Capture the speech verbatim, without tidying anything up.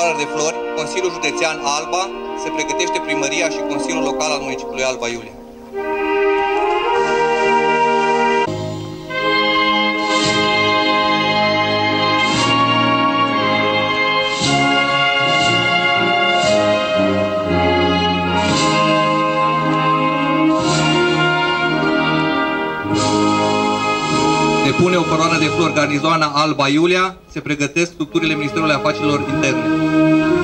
coroanele de flori, Consiliul Județean Alba, se pregătește primăria și Consiliul Local al municipiului Alba Iulia. Depune o coroană de flori garnizoana Alba Iulia, se pregătesc structurile Ministerului Afacerilor Interne.